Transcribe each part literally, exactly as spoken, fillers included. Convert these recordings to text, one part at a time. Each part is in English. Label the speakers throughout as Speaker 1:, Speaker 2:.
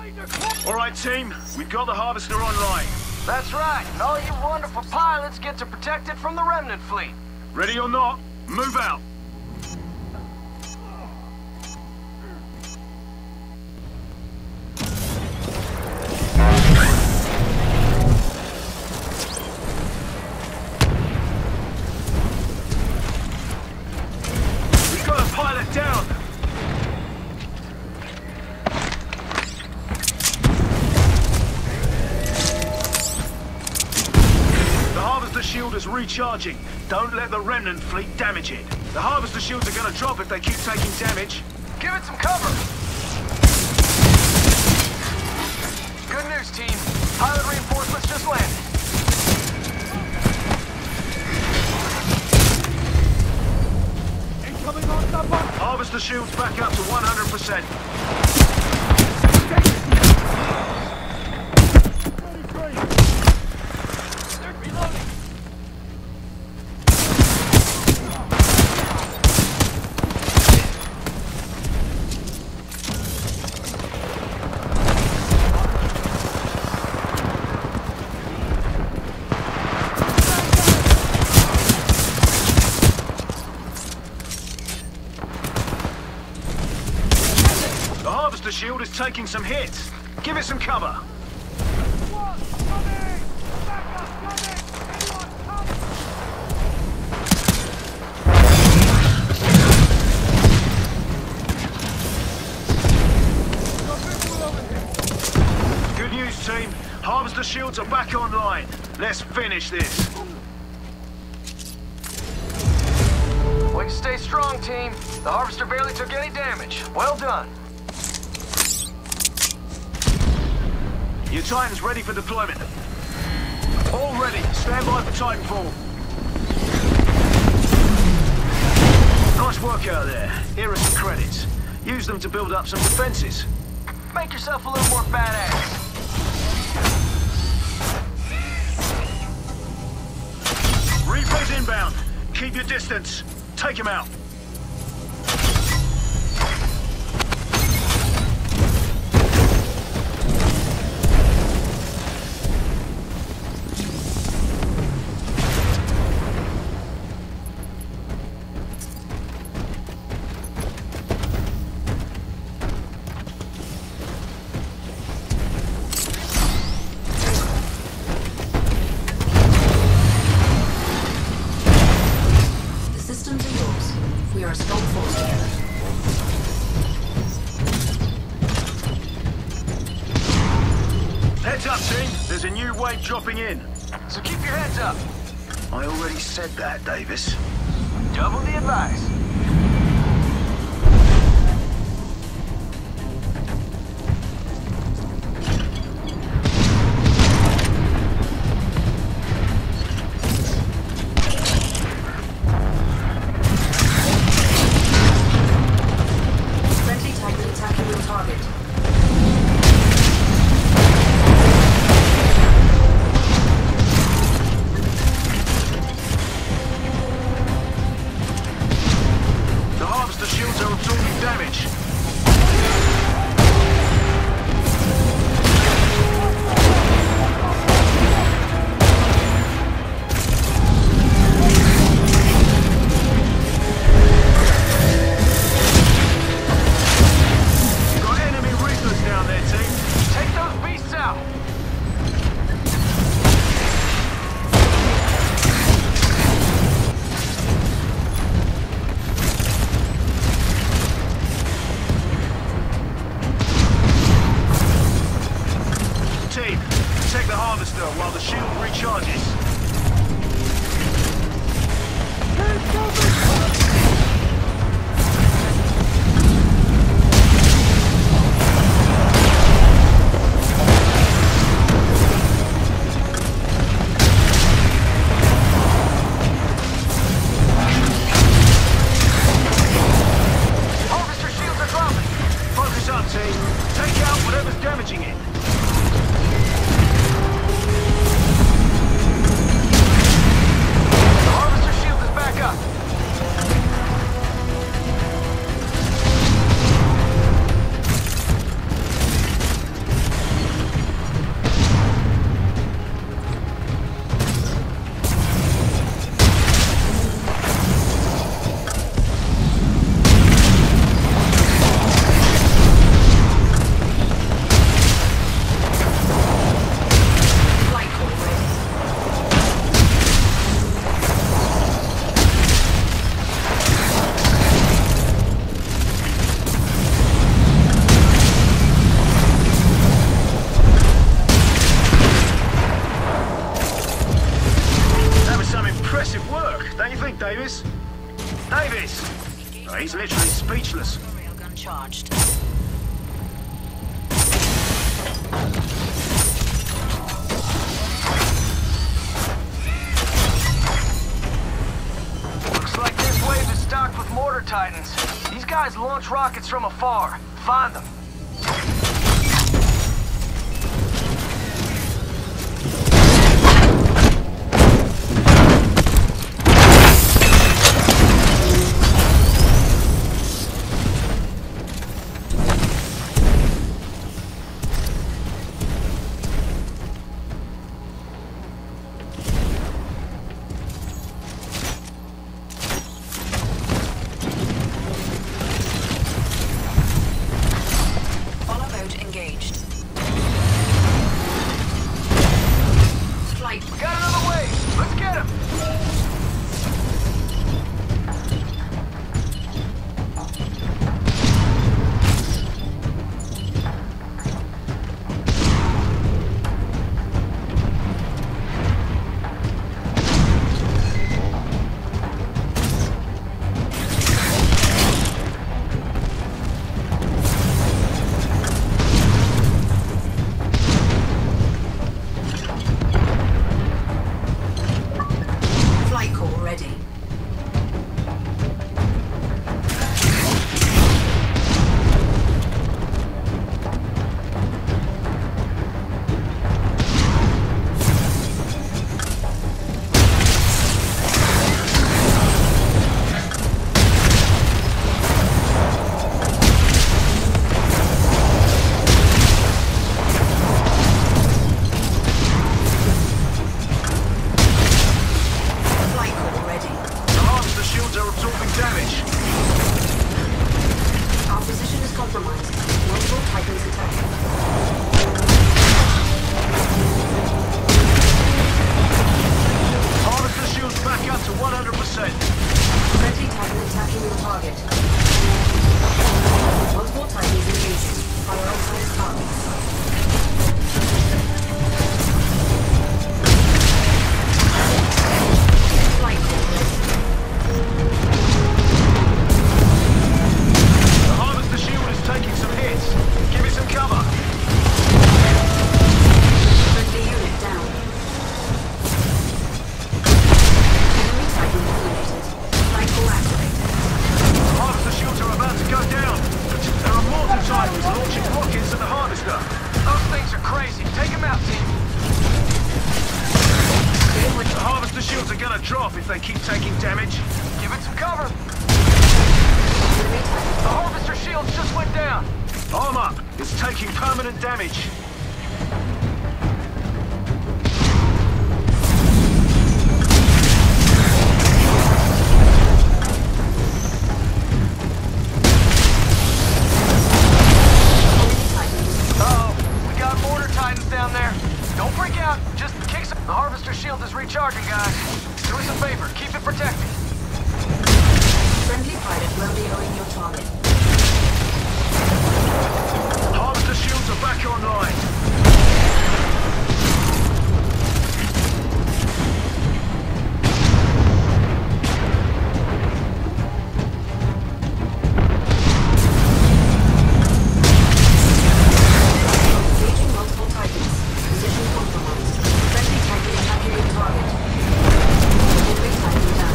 Speaker 1: All right, team. We've got the harvester online.
Speaker 2: That's right, and all you wonderful pilots get to protect it from the remnant fleet.
Speaker 1: Ready or not, move out. We've got a pilot down. The shield is recharging. Don't let the remnant fleet damage it. The harvester shields are gonna drop if they keep taking damage.
Speaker 2: Give it some cover! Good news, team. Pilot reinforcements just landed.
Speaker 3: Incoming on the bus!
Speaker 1: Harvester shields back up to one hundred percent. The shield is taking some hits. Give it some cover. Good news, team. Harvester shields are back online. Let's finish this.
Speaker 2: Way to stay strong, team. The harvester barely took any damage. Well done.
Speaker 1: Your Titan's ready for deployment. All ready. Stand by for Titanfall. Nice work out there. Here are some credits. Use them to build up some defenses.
Speaker 2: Make yourself a little more badass.
Speaker 1: Reapers inbound. Keep your distance. Take him out. Heads up, team. There's a new wave dropping in.
Speaker 2: So keep your heads up.
Speaker 1: I already said that, Davis.
Speaker 2: Double the advice.
Speaker 4: Friendly Titan attacking your target.
Speaker 1: Shields are absorbing damage. You've got enemy Reapers down there, team.
Speaker 2: Take those beasts out.
Speaker 1: Protect the harvester while the shield recharges.
Speaker 2: Harvester shields are dropping.
Speaker 1: Focus up, team. Take out whatever's damaging it.
Speaker 2: guys launch rockets from afar. Find them.
Speaker 1: If they keep taking damage.
Speaker 2: Give it some cover. The harvester shields just went down.
Speaker 1: Arm up. It's taking permanent damage.
Speaker 2: Uh-oh. We got mortar titans down there. Don't freak out. Just kick some. The harvester shield is recharging, guys. Do us a favor, keep it protected.
Speaker 3: Friendly pilot will be owing your target.
Speaker 1: Harvester shields are back online.
Speaker 3: Engaging multiple Titans. Position compromised. Friendly Titan attacking your target. Enemy Titan down.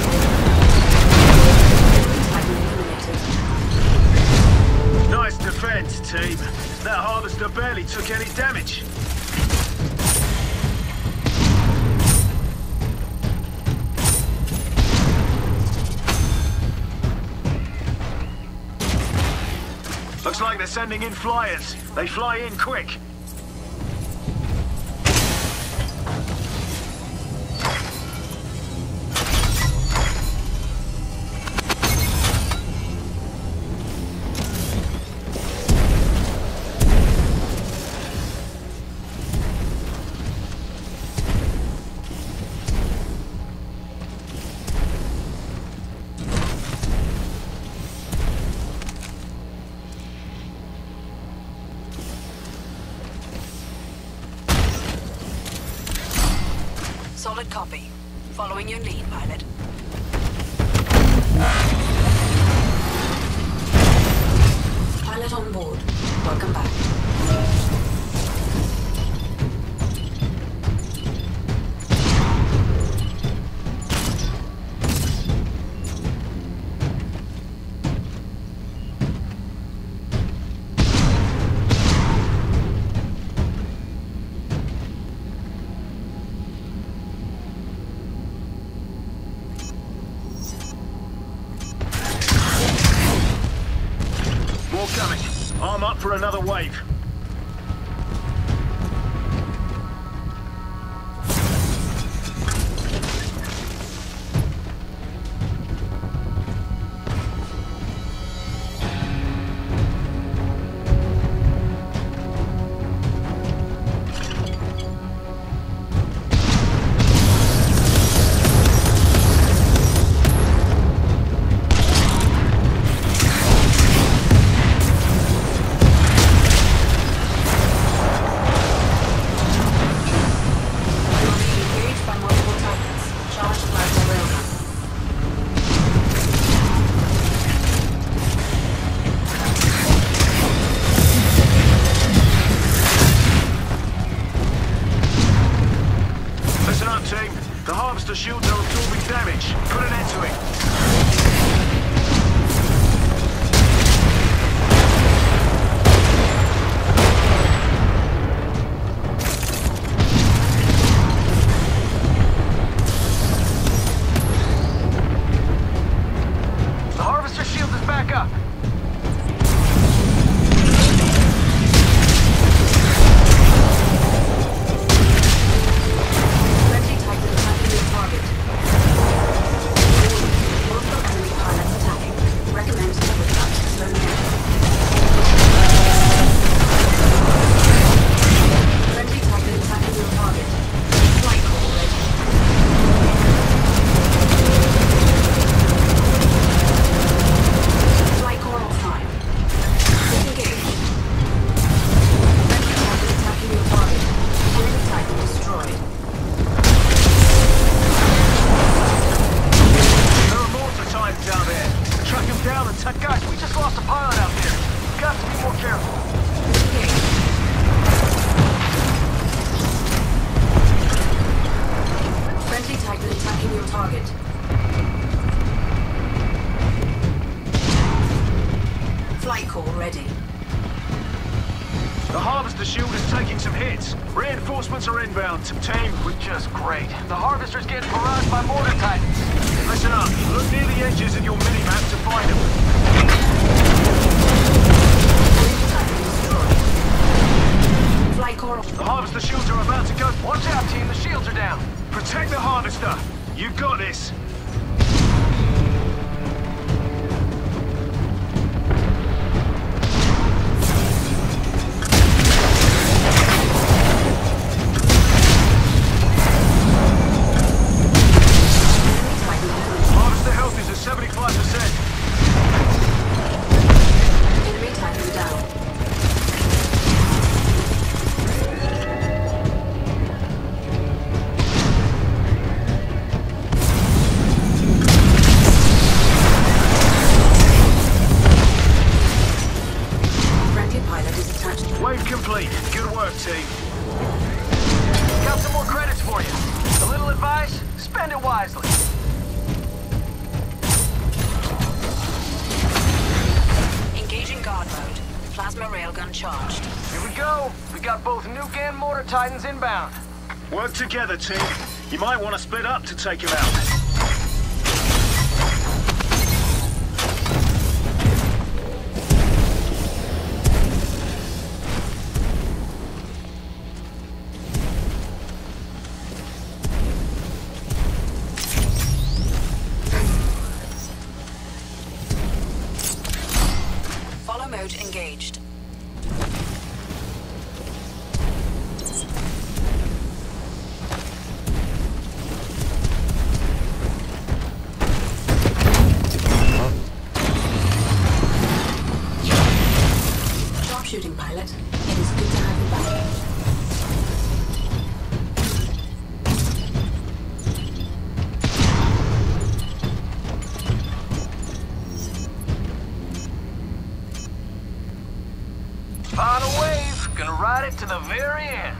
Speaker 3: Enemy Titan eliminated.
Speaker 1: Nice defense, team. That harvester barely took any damage. Looks like they're sending in flyers. They fly in quick.
Speaker 3: Solid copy. Following your lead, pilot. Pilot on board. Welcome back.
Speaker 1: for another wave. The shields are absorbing damage. Put an end to it.
Speaker 2: The harvester shield is back up. Guys, we just lost a pilot out there. We've got to be more careful.
Speaker 3: Friendly Titan attacking your target. Flight core ready.
Speaker 1: The harvester shield is taking some hits. Reinforcements are inbound. Team,
Speaker 2: We're just great. The harvester's getting barraged by mortar titans.
Speaker 1: listen up. Look near the edges of your minimap to find them.
Speaker 3: Flight core.
Speaker 1: The harvester shields are about to go.
Speaker 2: Watch out, team. The shields are down.
Speaker 1: Protect the harvester. You've got this. Harvester health is at seventy-five percent.
Speaker 3: Enemy Titan down.
Speaker 1: Wave complete. Good work, team.
Speaker 2: Got some more credits for you. A little advice, spend it wisely.
Speaker 3: Engaging guard mode. Plasma railgun charged.
Speaker 2: Here we go. We got both nuke and mortar titans inbound.
Speaker 1: Work together, team. You might want to split up to take him out.
Speaker 3: Mode engaged. Sharpshooting pilot, it is good to have you back.
Speaker 2: Final wave, gonna ride it to the very end.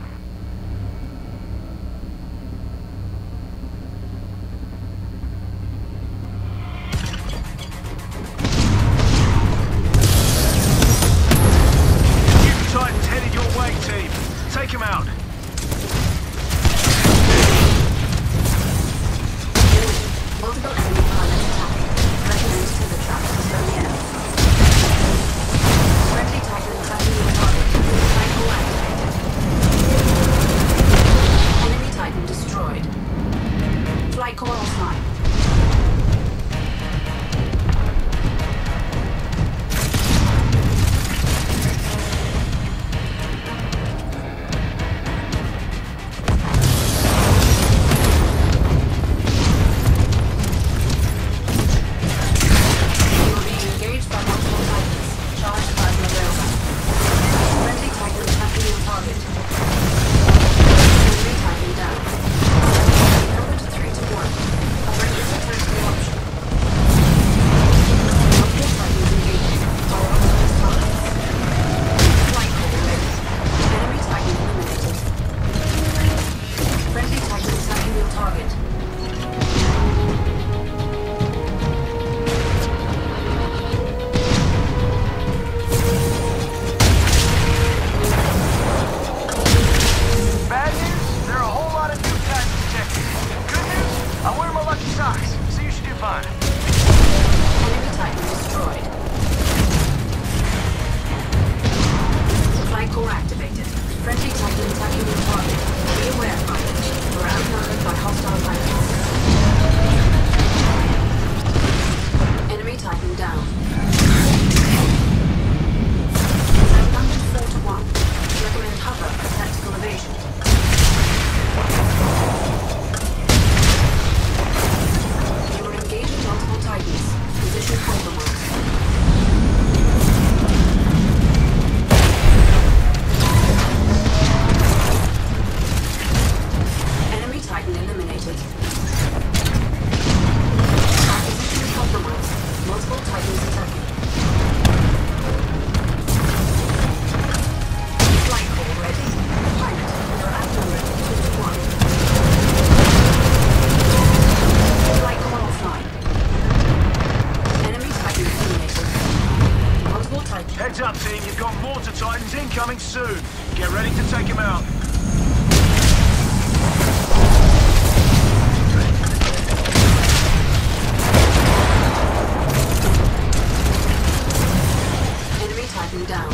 Speaker 1: Mutant Titan's headed your way, team. Take him out.
Speaker 3: Multiple enemy pilots attacking. Recommend to the trap to slow down. Friendly Titan attacking your
Speaker 1: coming soon. Get ready to take him out.
Speaker 3: Enemy Titan down.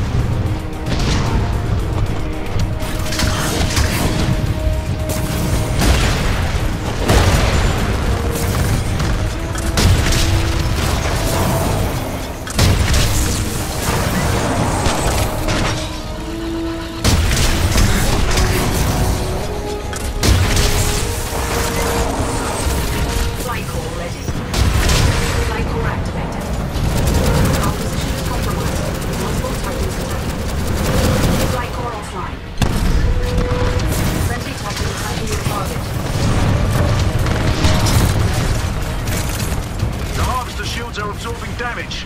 Speaker 1: Are absorbing damage.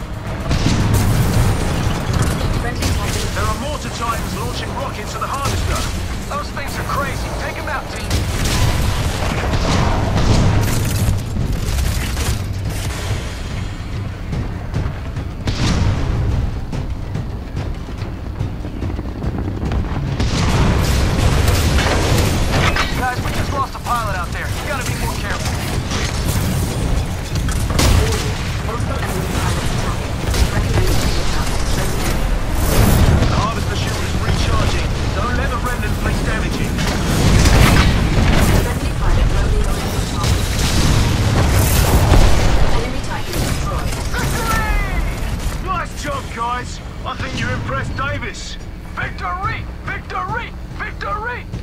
Speaker 3: Friendly Titan.
Speaker 1: There are mortar titans launching rockets at the harvester.
Speaker 2: Those things are crazy. Take them out, team. Guys, we just lost a pilot out there. You gotta be more careful.
Speaker 1: The harvester shield is recharging. Don't let the remnant fleet damage it.
Speaker 3: Friendly pilot loading on the target. Enemy Titan destroyed.
Speaker 1: Victory! Nice job, guys. I think you impressed Davis.
Speaker 2: Victory! Victory! Victory!